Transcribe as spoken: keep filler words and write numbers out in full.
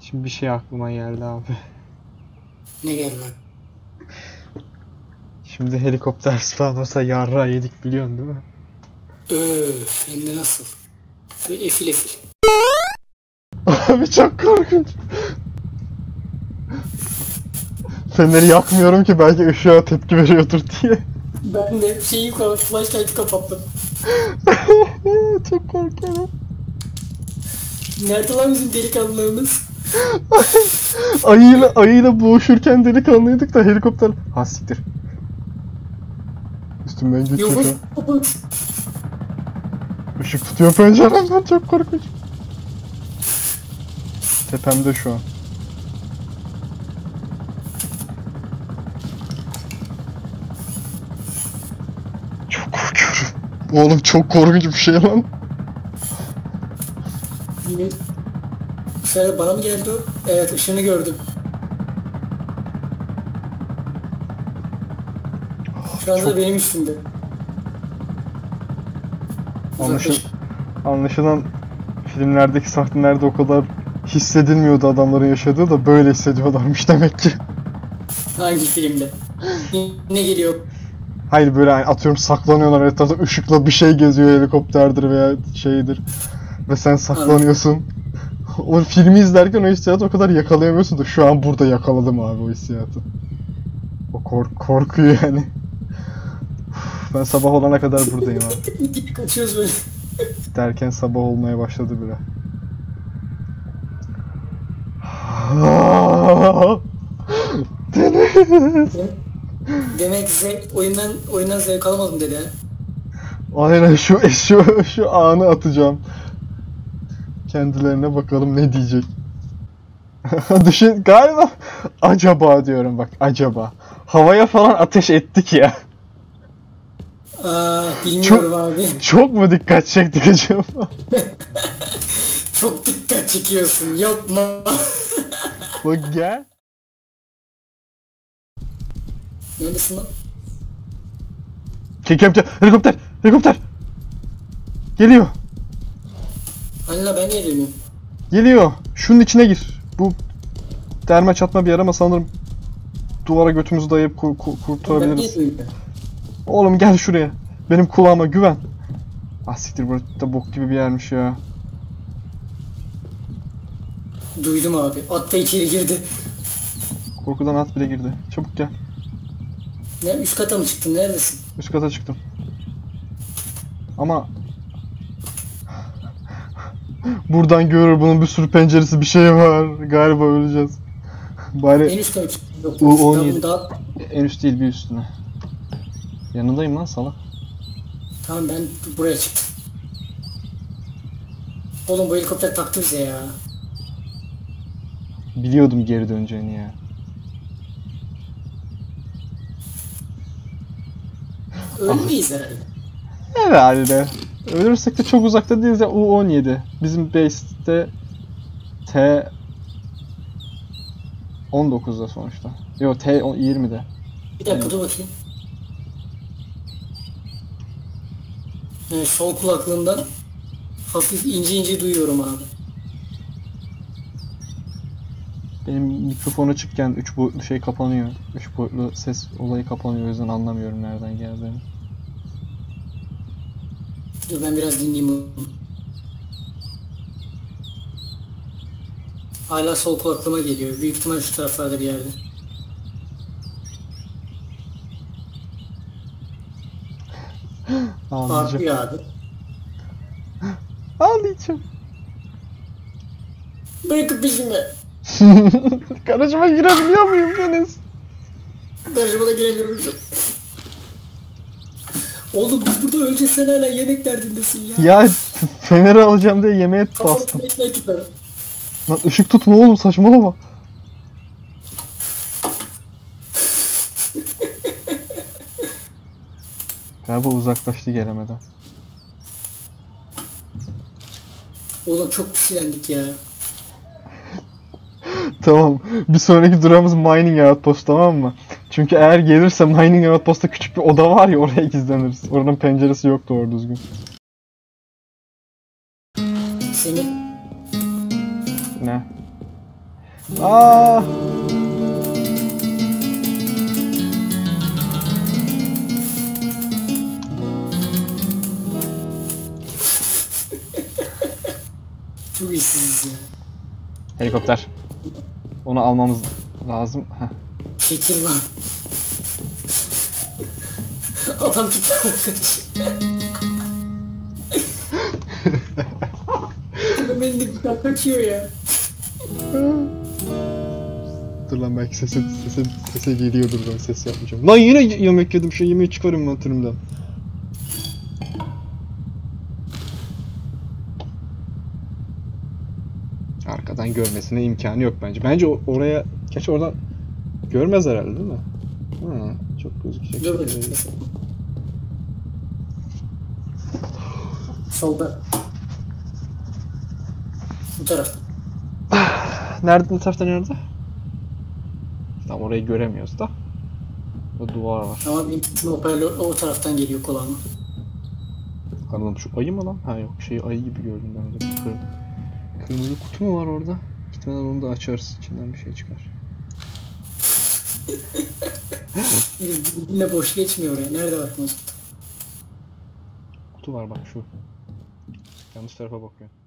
Şimdi bir şey aklıma geldi abi. Ne geldi lan? Şimdi helikopter spawn olsa yarra yedik biliyorsun değil mi? Öf, hem de nasıl? Böyle efil efil. Abi çok korkunç. Feneri yakmıyorum ki belki ışığa tepki veriyordur diye. Ben de şeyi kapattım, flashlight'ı kapattım. Çok korkuyorum. Nerede lan bizim delikanlılığımız? ayıyla, ayıyla boğuşurken delikanlıydık da helikopter... Ha siktir. Üstümden geçiyor Yavuz şu an. kapat. Işık tutuyor penceremden, çok korkunç. Tepemde şu an. Çok korkuyorum. Oğlum çok korkunç bir şey lan. Yine... Şöyle bana mı geldi o? Evet, ışığını gördüm. Şu anda Çok- da benim üstümde. Anlaşıl Uzaklaş. Anlaşılan filmlerdeki sahnelerde o kadar hissedilmiyordu adamların yaşadığı da böyle hissediyorlarmış demek ki. Hangi filmde? Ne geliyor? Hayır böyle hani atıyorum saklanıyorlar etrafta ışıkla bir şey geziyor helikopterdir veya şeydir ve sen saklanıyorsun. O filmi izlerken o hissiyatı o kadar yakalayamıyorsun da şu an burada yakaladım abi o hissiyatı. O kork korkuyu yani. Ben sabah olana kadar buradayım abi. Kaçıyoruz böyle. Derken sabah olmaya başladı bile. Deniz. Demek zevk, oyundan, oyundan zevk alamadım dedi ha. Aynen şu şu şu anı atacağım. Kendilerine bakalım ne diyecek. Düşün galiba acaba diyorum bak acaba. Havaya falan ateş ettik ya. Aa, bilmiyorum Çok- abi. Çok mu dikkat çektik acaba? Çok dikkat çekiyorsun. Yapma. Bak gel. Neredesin lan? Helikopter, helikopter, helikopter. Geliyor, Hani la ben niye dönüyorum? geliyor. Şunun içine gir. Bu derme çatma bir yer ama sanırım duvara götümüzü dayayıp kur, kur, Ben niye kurtarabiliriz. dönüyorum? Oğlum gel şuraya. Benim kulağıma güven. Ah siktir burası da bok gibi bir yermiş ya. Duydum abi. At da içeri girdi. Korkudan at bile girdi. Çabuk gel. Ne üst kata mı çıktın? Neredesin? Üst kata çıktım. Ama buradan görür bunun bir sürü penceresi bir şey var. Galiba öleceğiz. En Bari üstte mi çıktın? Yok. U Ben on bunu yedi. daha... En üst değil bir üstüne. Yanındayım lan salak. Tamam ben buraya çıktım. Oğlum bu helikopter taktı bize ya. Biliyordum geri döneceğini ya. Ölmeyiz herhalde. Herhalde. Ölürsek de çok uzakta değiliz ya. U on yedi. Bizim base'te T on dokuzda sonuçta. Yo T yirmide. Bir dakika dur bakayım. Evet, sol kulaklığımdan hafif ince ince duyuyorum abi. Benim mikrofon açıkken üç boyutlu şey kapanıyor. üç boyutlu ses olayı kapanıyor. O yüzden anlamıyorum nereden geldiğini. Dur ben biraz dinleyeyim onu. Hala sol kulaklığıma geliyor. Büyük ihtimal şu taraflarda bir yerde. Ağlayacağım. Artıyor abi. Ağlayacağım. Bırakıp peşime. Garajıma girebiliyor muyum Deniz? Garajıma da giremiyorum. Oğlum biz burada öleceğiz, sen hala yemek derdindesin ya. Ya feneri alacağım diye yemeğe bastım. Kafasına ekmek tutarım. Lan ışık tutma oğlum saçmalama. Galiba uzaklaştı gelemeden. Oğlum çok pisilendik ya. Tamam. Bir sonraki durağımız Mining Outpost, tamam mı? Çünkü eğer gelirse Mining Outpost'ta küçük bir oda var ya, oraya gizleniriz. Oranın penceresi yok doğru düzgün. Senin Ne? Aa! Çok iyisiniz ya. Helikopter. Onu almamız lazım. Heh. Çekil lan. Adam tutar Beni de tutar kaçıyor ya. Dur lan belki sese, sese, sese geliyordur, ben ses yapmayacağım. Lan yine yemek yedim, şu yemeği çıkarım mantırımdan. Arkadan görmesine imkanı yok bence. Bence oraya, gerçi oradan görmez herhalde değil mi? Ha, çok gözükecek. Dur bakayım. Solda. Bu tarafta. Nerede, bu tarafta nerede? Tam orayı göremiyoruz da. O duvar var. Ama benim hoparlör o taraftan geliyor kulağıma. Bakalım şu ayı mı lan? Ha yok, şey ayı gibi gördüm ben orada. Kır, kırmızı kutu mu var orada? Gitmeden onu da açarız. İçinden bir şey çıkar. Yine boş geçmiyor oraya. Nerede bakmaz? Kutu var bak şu. Yanlış tarafa bakıyor.